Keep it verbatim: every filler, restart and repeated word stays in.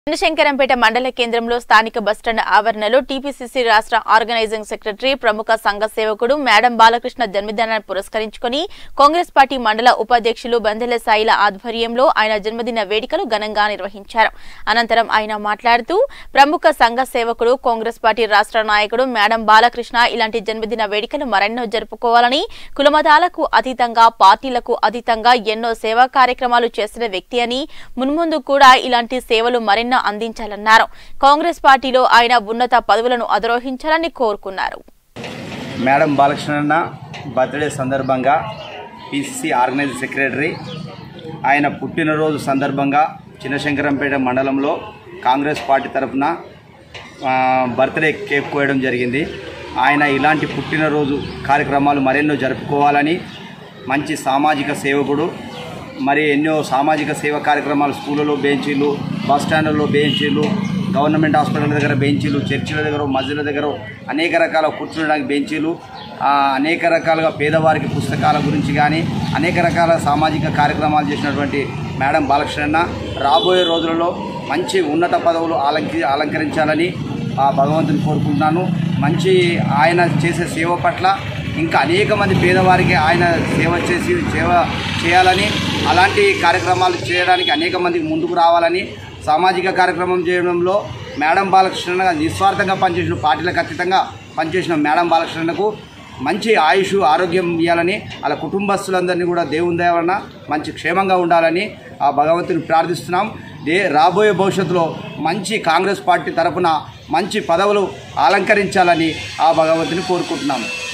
శంకరంపేట మండల కేంద్రంలో స్థానిక బస్టాండ్ ఆవరణలో టీపీసీసీ రాష్ట్ర ఆర్గనైజింగ్ సెక్రటరీ ప్రముఖ సంఘ సేవకుడు మేడం బాలకృష్ణ జన్మదినాన్ని పురస్కరించుకుని కాంగ్రెస్ పార్టీ మండల ఉపాధ్యక్షులు బందెల సాయిల ఆధ్వర్యంలో ఆయన జన్మదిన వేడుకలు ఘనంగా నిర్వహించారు. అనంతరం ఆయన మాట్లాడుతూ ప్రముఖ సంఘ సేవకుడు కాంగ్రెస్ పార్టీ రాష్ట్ర నాయకుడు మేడం బాలకృష్ణ ఇలాంటి జన్మదిన వేడుకలు మరెన్నో జరుపుకోవాలని, కులమతాలకు అతీతంగా పార్టీలకు అతీతంగా ఎన్నో సేవా కార్యక్రమాలు చేసిన వ్యక్తి అని, మున్ముందు కూడా ఇలాంటి సేవలు మరెన్నో అందించాలన్నారు. కాంగ్రెస్ పార్టీలో ఆయన ఉన్నత పదవులను అధిరోహించాలని కోరుకున్నారు. మేడం బాలకృష్ణ బర్త్డే సందర్భంగా పీసీసీ ఆర్గనైజింగ్ సెక్రటరీ ఆయన పుట్టినరోజు సందర్భంగా చిన్నశంకరంపేట మండలంలో కాంగ్రెస్ పార్టీ తరఫున బర్త్డే కేక్ కోయడం జరిగింది. ఆయన ఇలాంటి పుట్టినరోజు కార్యక్రమాలు మరెన్నో జరుపుకోవాలని, మంచి సామాజిక సేవకుడు, మరి ఎన్నో సామాజిక సేవ కార్యక్రమాలు స్కూళ్ళలో బెంచీలు, బస్ స్టాండ్లలో బెంచీలు, గవర్నమెంట్ హాస్పిటల్ దగ్గర బెంచీలు, చర్చిల దగ్గర, మస్జిద్ల దగ్గర అనేక రకాల కూర్చోడానికి బెంచీలు, అనేక రకాలుగా పేదవారికి పుస్తకాల గురించి కానీ అనేక రకాల సామాజిక కార్యక్రమాలు చేసినటువంటి మేడం బాలకృష్ణ రాబోయే రోజులలో మంచి ఉన్నత పదవులు అలంకి అలంకరించాలని ఆ భగవంతుని కోరుకుంటున్నాను. మంచి ఆయన చేసే సేవ పట్ల ఇంకా అనేక మంది పేదవారికి ఆయన సేవ చేసి సేవ చేయాలని, అలాంటి కార్యక్రమాలు చేయడానికి అనేక మందికి ముందుకు రావాలని, సామాజిక కార్యక్రమం చేయడంలో మేడం బాలకృష్ణ నిస్వార్థంగా పనిచేసిన, పార్టీలకు అతీతంగా పనిచేసిన మేడం బాలకృష్ణకు మంచి ఆయుష్ ఆరోగ్యం ఇవ్వాలని, అలా కుటుంబస్తులందరినీ కూడా దేవుని దయ వలన మంచి క్షేమంగా ఉండాలని ఆ భగవంతుని ప్రార్థిస్తున్నాం. దే రాబోయే భవిష్యత్తులో మంచి కాంగ్రెస్ పార్టీ తరఫున మంచి పదవులు అలంకరించాలని ఆ భగవంతుని కోరుకుంటున్నాం.